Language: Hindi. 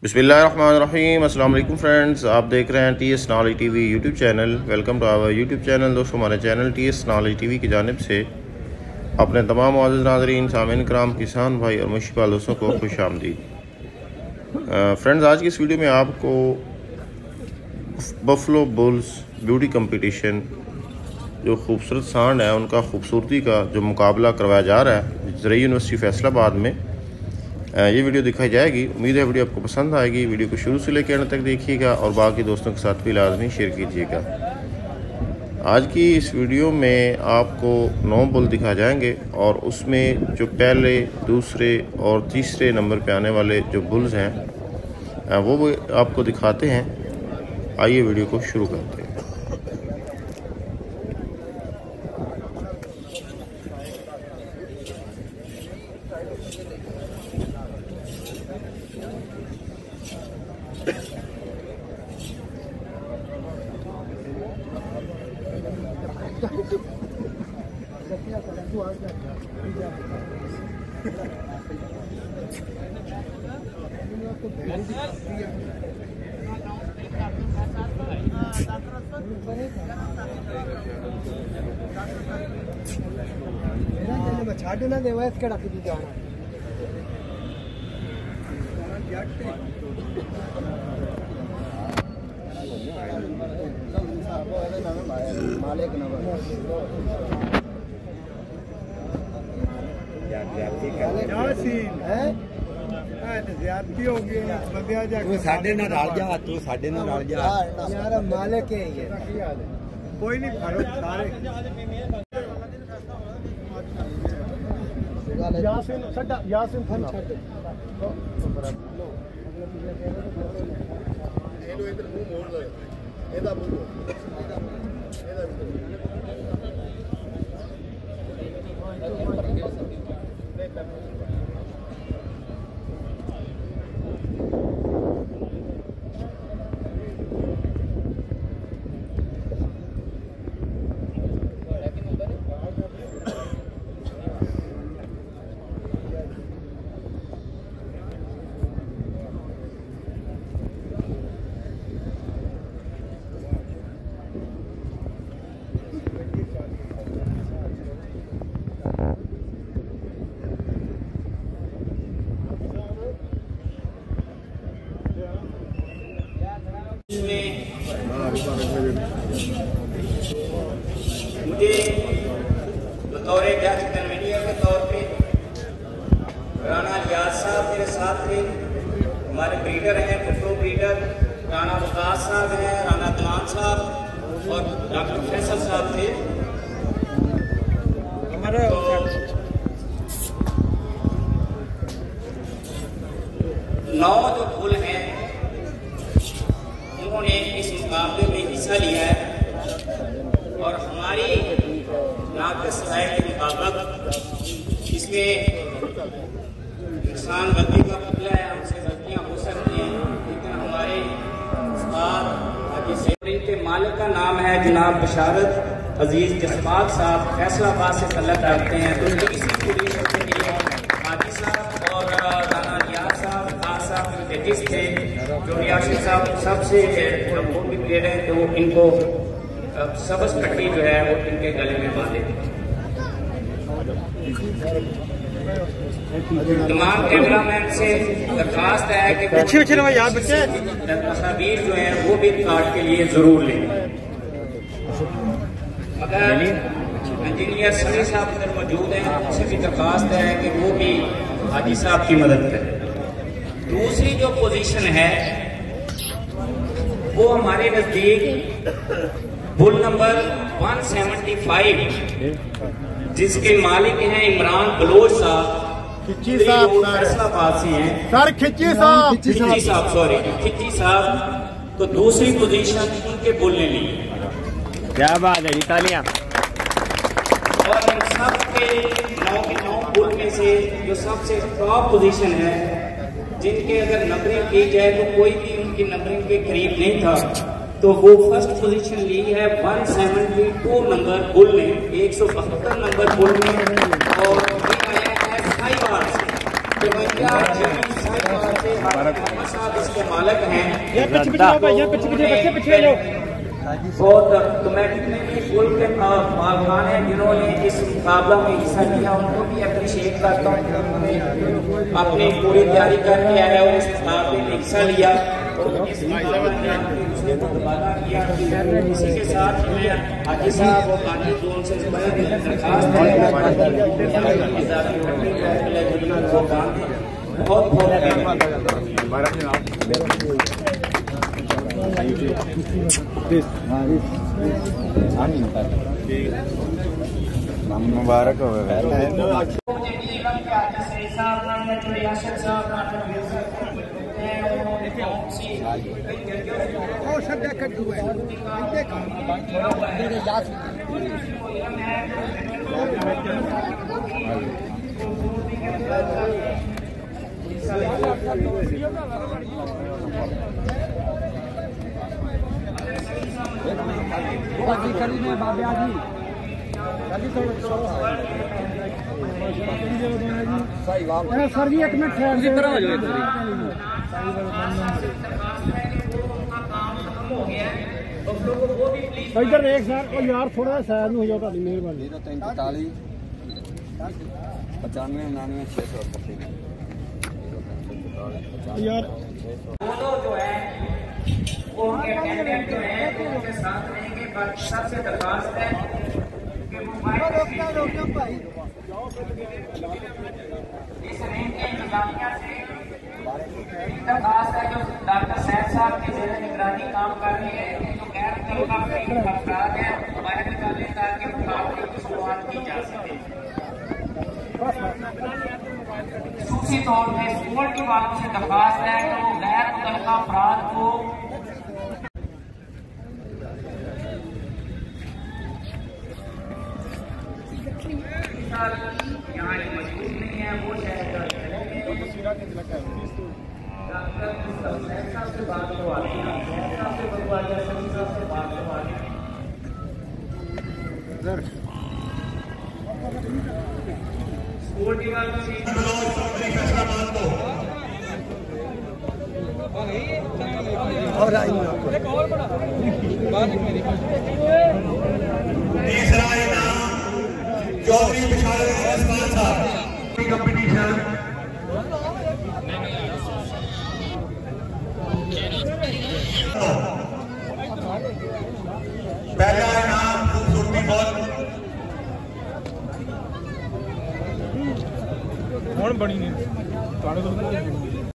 बिस्मिल्लाहिर्रहमानिर्रहीम। अस्सलाम वालेकुम फ्रेंड्स, आप देख रहे हैं TS knowledge TV YouTube channel. Welcome to our YouTube channel. दोस्तों, हमारे चैनल TS नॉलेज TV की जानिब से अपने तमाम मुअज़्ज़िज़ नाज़रीन, सामीन कराम, किसान भाई और मुश्किल दोस्तों को खुश आमदीद। फ्रेंड्स, आज की इस वीडियो में आपको बफलो बुल्स ब्यूटी कंपटीशन जो खूबसूरत सांड है उनका खूबसूरती का जो मुकाबला करवाया जा रहा है ज़रई यूनिवर्सिटी फैसलाबाद में, ये वीडियो दिखाई जाएगी। उम्मीद है वीडियो आपको पसंद आएगी। वीडियो को शुरू से लेकर अंत तक देखिएगा और बाकी दोस्तों के साथ भी लाजमी शेयर कीजिएगा। आज की इस वीडियो में आपको 9 बुल दिखाए जाएंगे और उसमें जो पहले, दूसरे और तीसरे नंबर पे आने वाले जो बुल्स हैं वो भी आपको दिखाते हैं। आइए वीडियो को शुरू करते हैं। छाटू ना देवा इसके रख दी जाना मालिक ज्यादती होगी। तू साढ़े ना डाल जा, तू साढ़े ना डाल जा यार, मालिक है ये। कोई नहीं सारे यासिन छड्डा, यासिन फन छड्ड ਇਹਨੂੰ ਇਧਰ ਮੂੰਹ ਮੋੜ ਲੈ, ਇਹਦਾ ਮੂੰਹ मुझे बतौर जज कन्वीनियर के तौर पे राना लियाज साहब मेरे साथ थे। हमारे ब्रीडर हैं, बफलो ब्रीडर राना वकास साहब हैं, राना दमान साहब और डॉक्टर फैसल साहब थे। हमारे तो 9 जो बुल हैं उन्होंने इस मुकाबले में हिस्सा लिया है और हमारी नाक़िस राय के मुताबिक इसमें इंसान गलती का पुतला है, हमसे गलतियाँ हो सकती हैं, लेकिन हमारे उस्ताद के मालिक का नाम है जनाब बशारत अजीज जसपात साहब, फैसलाबाद से तल्लुक़ रखते हैं। तो इसी पोजीशन के लिए हाजी साहब और राना लियाज साहब, खास साहब जजिस थे, जो रियाशिद साहब सबसे मोटी प्लेयर हैं, तो इनको सबस पट्टी जो है वो इनके गले में बांधे। तमाम कैमरामैन से दरखास्त है कि तस्वीर जो है वो भी कार्ड के लिए जरूर लें। अगर इंजीनियर सनी साहब इधर मौजूद हैं, उनसे भी दरखास्त है कि वो भी हाजी साहब की मदद करें। दूसरी जो पोजीशन है वो हमारे नजदीक बुल नंबर 175 जिसके मालिक हैं इमरान बलोच साहब, खिच्ची साहब फैसलाबाद से हैं। सर खिच्ची साहब सॉरी खिच्ची साहब। तो दूसरी पोजीशन उनके बुल ने ली। क्या बात है, तालियां। और इन सब के 9 के 9 बुल में से जो सबसे टॉप पोजीशन है, जिनके अगर नंबरिंग की जाए तो कोई भी उनकी नंबरिंग के करीब नहीं था, तो वो फर्स्ट पोजीशन ली है 172 नंबर बुल ने, 172 नंबर बुल ने। और ये आया है साहिवाल से, तो इसके मालिक हैं। बहुत कमेटी में भी फुल के मालकान हैं जिन्होंने इस मुकाबला में हिस्सा लिया, उनको भी अप्रिशिएट करता हूँ। अपनी पूरी तैयारी करके आया और इस मुकाबले में हिस्सा लिया और इस मुकाबले में दूसरे को दोबारा किया। इसी के साथ मैं हाजी साहब और बाकी जोन से दरखास्त बहुत बहुत मुबारक हो सर जी एक मिनट इधर देख सर यार थोड़ा शायद हो जाओ ताली मेहरबानी 0343 95 99 680 यार दोनों जो है वो उनके कैंडिडेट जो है उनके साथ रहेंगे। बाकी सबसे दरखास्त है कि वो इस रिंग के इंतजामिया से दरखास्त है जो डॉक्टर सैद साहब के जेर निगरानी काम कर रहे हैं, जो गैर तलबा अफराद है बाहर निकालें ताकि मुकाबले की शुरुआत की जा सके। खसूसी तौर पर सिक्योरिटी वालों से दरखास्त है कि वो गैर मुतल्लिका अफराद को यहाँ मजबूत नहीं है, वो शायद से बात करवा दिया, से बनवा दिया, सभी से बात करवा दिया। सिक्योरिटी वालों से तीसरा इनाम चौधरी बिशारत उस्मान साहब कंपटीशन। पहला इनाम खूबसूरती बॉल बड़ी नहीं